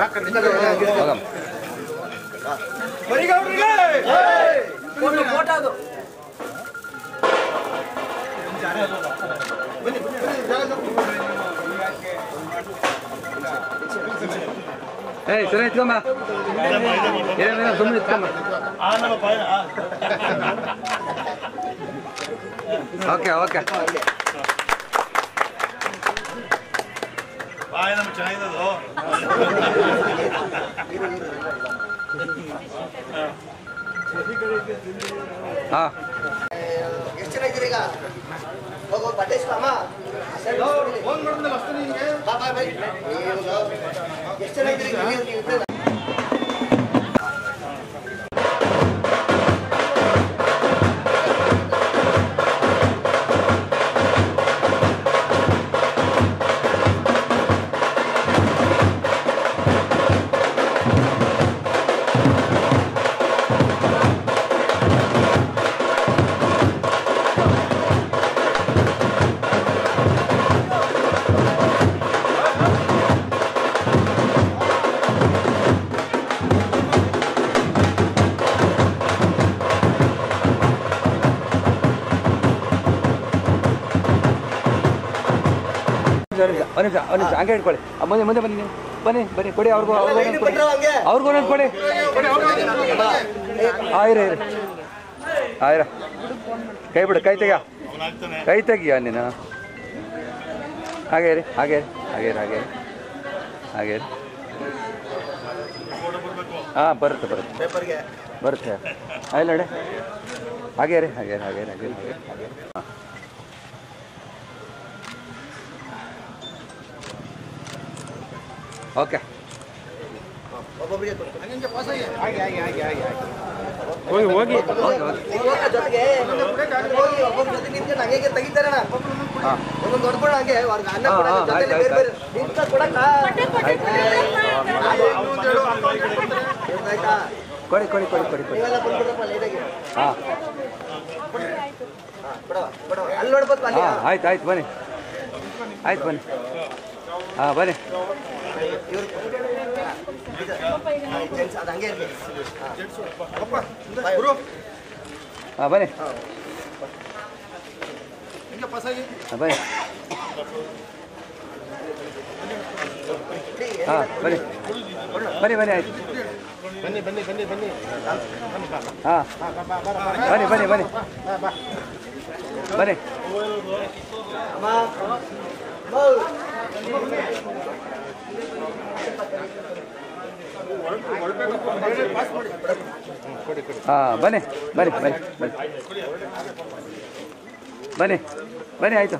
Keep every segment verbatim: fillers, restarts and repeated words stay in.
ಏಯ್ ಸರಿ ಇಟ್ಕೊಂಬ ಏನೇನ ಸುಮ್ಮನೆ ಇಟ್ಕೊಂಬ ಓಕೆ ಓಕೆ ಬಾಯ್ ನಮ್ಮ ಚೆನ್ನಾಗಿರೋದು ಹಾಂ ಎಷ್ಟು ಚೆನ್ನಾಗಿದ್ದೀರಿ ಈಗ ಹೋಗೋ ಬಟ್ಟೆ ಇಸ್ಕೊಮ್ಮ ಎಷ್ಟು ಚೆನ್ನಾಗಿದ್ದೀರಿ ಒಂದು ನಿಮಿಷ ಒಂದು ನಿಮಿಷ ಹಂಗೆ ಇಟ್ಕೊಳ್ಳಿ ಮುಂದೆ ಮುಂದೆ ಬನ್ನಿ ನೀವು ಬನ್ನಿ ಬನ್ನಿ ಕೊಡಿ ಅವ್ರಿಗೂ ಅವ್ರಿಗೂ ಕೊಡಿ ಅವ್ರಿಗೂ ಒಂದೊಂದು ಕೊಡಿ ಆಯ್ರ ಆಯ್ರ ಕೈ ಬಿಡು ಕೈ ತೆಗ ಕೈ ತೆಗಿಯ ನೀನು ಹಾಗೆ ರೀ ಹಾಗೆ ಹಾಗೆ ಹಾಗೆ ಹಾಗೆ ಹಾಂ ಬರುತ್ತೆ ಬರುತ್ತೆ ಬರುತ್ತೆ ಆಯ್ತು ನೋಡಿ ಹಾಗೆ ರೀ ಹಾಗೆ ಹಾಗೆ ಹಾಗೆ ಹಾಗೆ ಹಾಂ ಓಕೆ ಹೋಗಿ ಹೋಗಿ ಜೊತೆಗೆ ಒಬ್ಬೊಬ್ಬರ ಜೊತೆ ನಿಂತ್ಕೊಂಡು ಹಂಗೆ ತೆಗಿತಾರಣ ಒಂದೊಂದು ಹೊಡ್ಕೊಂಡು ಹಂಗೆ ಅವ್ರಿಗೆ ಅನ್ನ ಕೊಡಿ ಕೊಡಿ ಕೊಡಿ ಕೊಡಿ ಕೊಡಿ ನೀವೆಲ್ಲ ಬಂದ್ಬಿಡ್ರಪ್ಪ ಲೇಟಾಗಿ ಹಾಂ ಅಲ್ಲಿ ನೋಡ್ಬೇಕು ಅಲ್ಲಿ ಹಾಂ ಆಯ್ತು ಆಯ್ತು ಬನ್ನಿ ಆಯ್ತು ಬನ್ನಿ ಹಾಂ ಬನ್ನಿ ಅದು ಹಂಗೆ ಇರಲಿ ಹಾಂ ಬನ್ನಿ ಹಾಂ ಬನ್ನಿ ಹಾಂ ಬನ್ನಿ ಬನ್ನಿ ಬನ್ನಿ ಆಯ್ತು ಬನ್ನಿ ಬನ್ನಿ ಬನ್ನಿ ಬನ್ನಿ ಹಾಂ ಬನ್ನಿ ಬನ್ನಿ ಬನ್ನಿ ಬನ್ನಿ ಹಾಂ ಬನ್ನಿ ಬನ್ನಿ ಬನ್ನಿ ಬನ್ನಿ ಬನ್ನಿ ಬನ್ನಿ ಆಯಿತು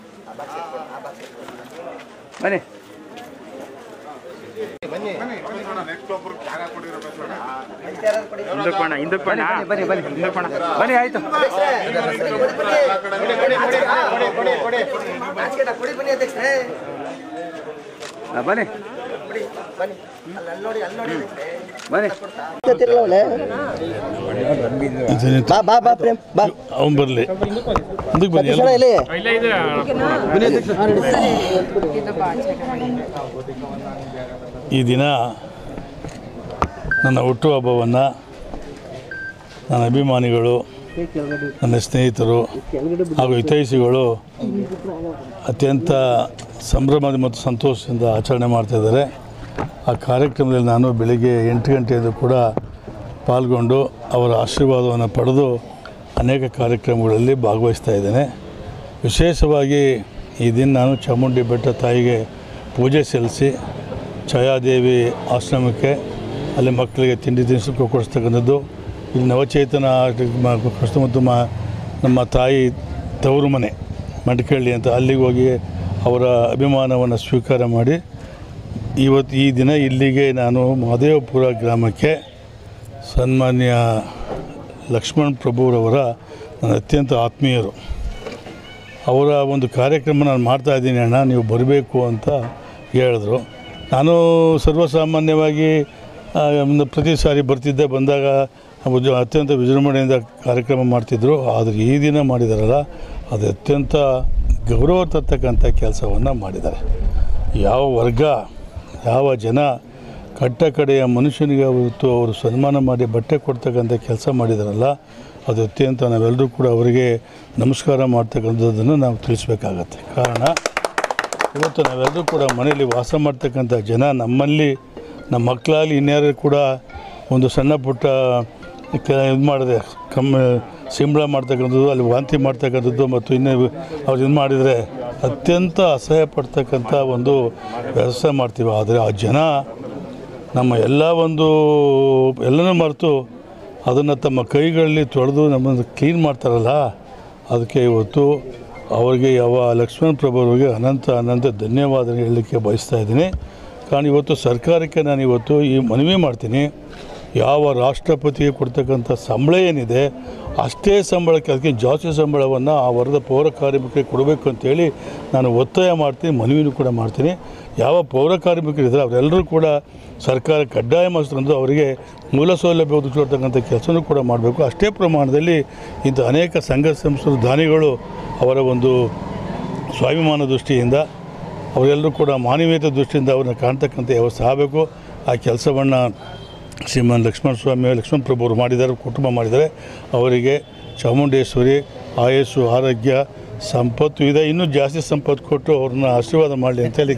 ಬನ್ನಿ ಬನ್ನಿ ಬನ್ನಿ ಬನ್ನಿ ಬನ್ನಿ ಆಯಿತು ಕೊಡಿ ಬನ್ನಿ ಅಧ್ಯಕ್ಷರೇ ಹಾಂ ಬನ್ನಿ ಬನ್ನಿ ಅಲ್ಲಿ ನೋಡಿ ಅಲ್ಲಿ ನೋಡಿ ಬನ್ನಿ ಬಾ ಬಾ ಬಾ ಪ್ರೇಮ್ ಬಾ ಅವನು ಬರಲಿ ಮುಂದಕ್ಕೆ ಬನ್ನಿ ಈ ದಿನ ನನ್ನ ಹುಟ್ಟುಹಬ್ಬವನ್ನು ನನ್ನ ಅಭಿಮಾನಿಗಳು ನನ್ನ ಸ್ನೇಹಿತರು ಹಾಗೂ ಹಿತೈಷಿಗಳು ಅತ್ಯಂತ ಸಂಭ್ರಮ ಮತ್ತು ಸಂತೋಷದಿಂದ ಆಚರಣೆ ಮಾಡ್ತಾಯಿದ್ದಾರೆ. ಆ ಕಾರ್ಯಕ್ರಮದಲ್ಲಿ ನಾನು ಬೆಳಿಗ್ಗೆ ಎಂಟು ಗಂಟೆಯಿಂದ ಕೂಡ ಪಾಲ್ಗೊಂಡು ಅವರ ಆಶೀರ್ವಾದವನ್ನು ಪಡೆದು ಅನೇಕ ಕಾರ್ಯಕ್ರಮಗಳಲ್ಲಿ ಭಾಗವಹಿಸ್ತಾ ಇದ್ದೇನೆ. ವಿಶೇಷವಾಗಿ ಈ ದಿನ ನಾನು ಚಾಮುಂಡಿ ಬೆಟ್ಟ ತಾಯಿಗೆ ಪೂಜೆ ಸಲ್ಲಿಸಿ ಛಾಯಾದೇವಿ ಆಶ್ರಮಕ್ಕೆ ಅಲ್ಲಿ ಮಕ್ಕಳಿಗೆ ತಿಂಡಿ ತಿನಿಸು ಕೊಡಿಸ್ತಕ್ಕಂಥದ್ದು, ಇಲ್ಲಿ ನವಚೇತನ ಮತ್ತು ನಮ್ಮ ತಾಯಿ ತವರು ಮನೆ ಮಡಿಕಳ್ಳಿ ಅಂತ ಅಲ್ಲಿಗೆ ಹೋಗಿ ಅವರ ಅಭಿಮಾನವನ್ನು ಸ್ವೀಕಾರ ಮಾಡಿ ಇವತ್ತು ಈ ದಿನ ಇಲ್ಲಿಗೆ ನಾನು ಮಹದೇವಪುರ ಗ್ರಾಮಕ್ಕೆ ಸನ್ಮಾನ್ಯ ಲಕ್ಷ್ಮಣ್ ಪ್ರಭುರವರ ನನ್ನ ಅತ್ಯಂತ ಆತ್ಮೀಯರು, ಅವರ ಒಂದು ಕಾರ್ಯಕ್ರಮ ನಾನು ಮಾಡ್ತಾಯಿದ್ದೀನಿ ಅಣ್ಣ ನೀವು ಬರಬೇಕು ಅಂತ ಹೇಳಿದ್ರು. ನಾನು ಸರ್ವಸಾಮಾನ್ಯವಾಗಿ ಪ್ರತಿ ಸಾರಿ ಬರ್ತಿದ್ದೆ, ಬಂದಾಗ ಅತ್ಯಂತ ವಿಜೃಂಭಣೆಯಿಂದ ಕಾರ್ಯಕ್ರಮ ಮಾಡ್ತಿದ್ದರು. ಆದರೆ ಈ ದಿನ ಮಾಡಿದಾರಲ್ಲ ಅದು ಅತ್ಯಂತ ಗೌರವ ತರ್ತಕ್ಕಂಥ ಕೆಲಸವನ್ನು ಮಾಡಿದ್ದಾರೆ. ಯಾವ ವರ್ಗ ಯಾವ ಜನ ಕಟ್ಟ ಕಡೆಯ ಮನುಷ್ಯನಿಗೆ ಅವತ್ತು ಅವರು ಸನ್ಮಾನ ಮಾಡಿ ಬಟ್ಟೆ ಕೊಡ್ತಕ್ಕಂಥ ಕೆಲಸ ಮಾಡಿದಾರಲ್ಲ, ಅದು ಅತ್ಯಂತ ನಾವೆಲ್ಲರೂ ಕೂಡ ಅವರಿಗೆ ನಮಸ್ಕಾರ ಮಾಡ್ತಕ್ಕಂಥದ್ದನ್ನು ನಾವು ತಿಳಿಸ್ಬೇಕಾಗತ್ತೆ. ಕಾರಣ ಇವತ್ತು ನಾವೆಲ್ಲರೂ ಕೂಡ ಮನೆಯಲ್ಲಿ ವಾಸ ಮಾಡ್ತಕ್ಕಂಥ ಜನ, ನಮ್ಮಲ್ಲಿ ನಮ್ಮ ಮಕ್ಕಳಲ್ಲಿ ಇನ್ಯಾರು ಕೂಡ ಒಂದು ಸಣ್ಣ ಪುಟ್ಟ ಕೆ ಇದು ಮಾಡಿದೆ ಕಮ್ಮಿ ಸಿಂಬಳ ಮಾಡ್ತಕ್ಕಂಥದ್ದು, ಅಲ್ಲಿ ವಾಂತಿ ಮಾಡ್ತಕ್ಕಂಥದ್ದು ಮತ್ತು ಇನ್ನೂ ಅವ್ರು ಇದು ಮಾಡಿದರೆ ಅತ್ಯಂತ ಅಸಹ್ಯ ಪಡ್ತಕ್ಕಂಥ ಒಂದು ವ್ಯವಸ್ಥೆ ಮಾಡ್ತೀವಿ. ಆದರೆ ಆ ಜನ ನಮ್ಮ ಎಲ್ಲ ಒಂದು ಎಲ್ಲನೂ ಮರೆತು ಅದನ್ನು ತಮ್ಮ ಕೈಗಳಲ್ಲಿ ತೊಳೆದು ನಮ್ಮನ್ನು ಕ್ಲೀನ್ ಮಾಡ್ತಾರಲ್ಲ, ಅದಕ್ಕೆ ಇವತ್ತು ಅವರಿಗೆ ಯಾವ ಲಕ್ಷ್ಮಣ್ ಪ್ರಭು ಅವರಿಗೆ ಅನಂತ ಅನಂತ ಧನ್ಯವಾದ ಹೇಳಲಿಕ್ಕೆ ಬಯಸ್ತಾ ಇದ್ದೀನಿ. ಕಾರಣ ಇವತ್ತು ಸರ್ಕಾರಕ್ಕೆ ನಾನು ಇವತ್ತು ಈ ಮನವಿ ಮಾಡ್ತೀನಿ, ಯಾವ ರಾಷ್ಟ್ರಪತಿಗೆ ಕೊಡ್ತಕ್ಕಂಥ ಸಂಬಳ ಏನಿದೆ ಅಷ್ಟೇ ಸಂಬಳಕ್ಕೆ ಅದಕ್ಕೆ ಜಾಸ್ತಿ ಸಂಬಳವನ್ನು ಆ ವರ್ಗದ ಪೌರ ಕಾರ್ಮಿಕರಿಗೆ ಕೊಡಬೇಕು ಅಂತೇಳಿ ನಾನು ಒತ್ತಾಯ ಮಾಡ್ತೀನಿ, ಮನವಿನೂ ಕೂಡ ಮಾಡ್ತೀನಿ. ಯಾವ ಪೌರ ಕಾರ್ಮಿಕರಿದ್ದಾರೆ ಅವರೆಲ್ಲರೂ ಕೂಡ ಸರ್ಕಾರ ಕಡ್ಡಾಯ ಮಾಡಿಸ್ಕೊಂಡು ಅವರಿಗೆ ಮೂಲ ಸೌಲಭ್ಯ ಒದಗಿಸಿಕೊಡ್ತಕ್ಕಂಥ ಕೆಲಸನೂ ಕೂಡ ಮಾಡಬೇಕು. ಅಷ್ಟೇ ಪ್ರಮಾಣದಲ್ಲಿ ಇಂಥ ಅನೇಕ ಸಂಘ ಸಂಸ್ಥೆ ದಾನಿಗಳು ಅವರ ಒಂದು ಸ್ವಾಭಿಮಾನ ದೃಷ್ಟಿಯಿಂದ ಅವರೆಲ್ಲರೂ ಕೂಡ ಮಾನವೀಯತೆ ದೃಷ್ಟಿಯಿಂದ ಅವ್ರನ್ನ ಕಾಣ್ತಕ್ಕಂಥ ವ್ಯವಸ್ಥೆ ಆಗಬೇಕು. ಆ ಕೆಲಸವನ್ನು ಶ್ರೀಮಾನ್ ಲಕ್ಷ್ಮಣ ಸ್ವಾಮಿ ಲಕ್ಷ್ಮಣ ಪ್ರಭು ಅವರು ಮಾಡಿದ್ದಾರೆ, ಕುಟುಂಬ ಮಾಡಿದ್ದಾರೆ. ಅವರಿಗೆ ಚಾಮುಂಡೇಶ್ವರಿ ಆಯಸ್ಸು ಆರೋಗ್ಯ ಸಂಪತ್ತು ಇದೆ, ಇನ್ನೂ ಜಾಸ್ತಿ ಸಂಪತ್ತು ಕೊಟ್ಟು ಅವ್ರನ್ನ ಆಶೀರ್ವಾದ ಮಾಡಲಿ ಅಂತೇಳಿ.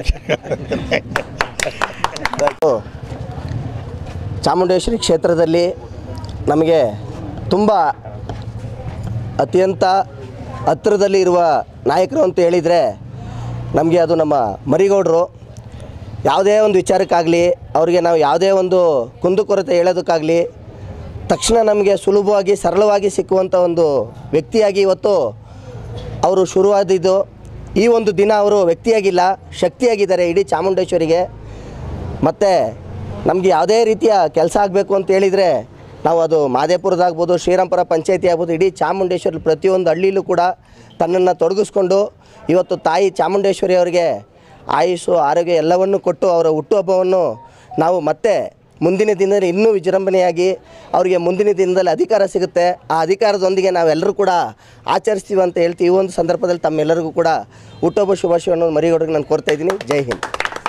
ಚಾಮುಂಡೇಶ್ವರಿ ಕ್ಷೇತ್ರದಲ್ಲಿ ನಮಗೆ ತುಂಬ ಅತ್ಯಂತ ಹತ್ತಿರದಲ್ಲಿ ಇರುವ ನಾಯಕರು ಅಂತ ಹೇಳಿದರೆ ನಮಗೆ ಅದು ನಮ್ಮ ಮರಿಗೌಡರು. ಯಾವುದೇ ಒಂದು ವಿಚಾರಕ್ಕಾಗಲಿ ಅವರಿಗೆ ನಾವು ಯಾವುದೇ ಒಂದು ಕುಂದುಕೊರತೆ ಹೇಳೋದಕ್ಕಾಗಲಿ ತಕ್ಷಣ ನಮಗೆ ಸುಲಭವಾಗಿ ಸರಳವಾಗಿ ಸಿಕ್ಕುವಂಥ ಒಂದು ವ್ಯಕ್ತಿಯಾಗಿ ಇವತ್ತು ಅವರು ಶುರುವಾದಿದ್ದು. ಈ ಒಂದು ದಿನ ಅವರು ವ್ಯಕ್ತಿಯಾಗಿಲ್ಲ, ಶಕ್ತಿಯಾಗಿದ್ದಾರೆ ಇಡೀ ಚಾಮುಂಡೇಶ್ವರಿಗೆ. ಮತ್ತು ನಮಗೆ ಯಾವುದೇ ರೀತಿಯ ಕೆಲಸ ಆಗಬೇಕು ಅಂತ ಹೇಳಿದರೆ ನಾವು ಅದು ಮಾದೇಪುರದಾಗ್ಬೋದು, ಶ್ರೀರಾಮಪುರ ಪಂಚಾಯತಿ ಆಗ್ಬೋದು, ಇಡೀ ಚಾಮುಂಡೇಶ್ವರಿ ಪ್ರತಿಯೊಂದು ಹಳ್ಳಿಲೂ ಕೂಡ ತನ್ನನ್ನು ತೊಡಗಿಸ್ಕೊಂಡು ಇವತ್ತು ತಾಯಿ ಚಾಮುಂಡೇಶ್ವರಿ ಅವರಿಗೆ ಆಯುಷು ಆರೋಗ್ಯ ಎಲ್ಲವನ್ನು ಕೊಟ್ಟು ಅವರ ಹುಟ್ಟುಹಬ್ಬವನ್ನು ನಾವು ಮತ್ತೆ ಮುಂದಿನ ದಿನದಲ್ಲಿ ಇನ್ನೂ ವಿಜೃಂಭಣೆಯಾಗಿ ಅವರಿಗೆ ಮುಂದಿನ ದಿನದಲ್ಲಿ ಅಧಿಕಾರ ಸಿಗುತ್ತೆ, ಆ ಅಧಿಕಾರದೊಂದಿಗೆ ನಾವೆಲ್ಲರೂ ಕೂಡ ಆಚರಿಸ್ತೀವಿ ಅಂತ ಹೇಳ್ತೀವಿ. ಈ ಒಂದು ಸಂದರ್ಭದಲ್ಲಿ ತಮ್ಮೆಲ್ಲರಿಗೂ ಕೂಡ ಹುಟ್ಟುಹಬ್ಬ ಶುಭಾಶಯವನ್ನು ಮರಿಗೌಡರಿಗೆ ನಾನು ಕೋರ್ತಾ ಇದ್ದೀನಿ. ಜೈ ಹಿಂದ್.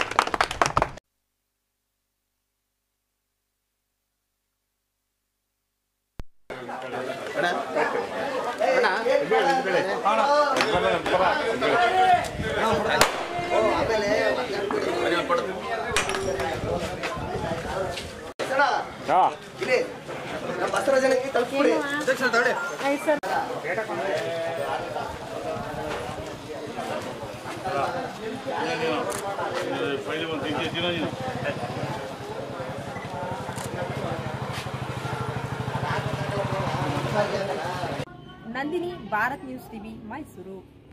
ಬಸವರಾಜನಿಗೆ ತಲುಪಿಬಿಡಿ. Nandini, Bharat news TV, Mysuru.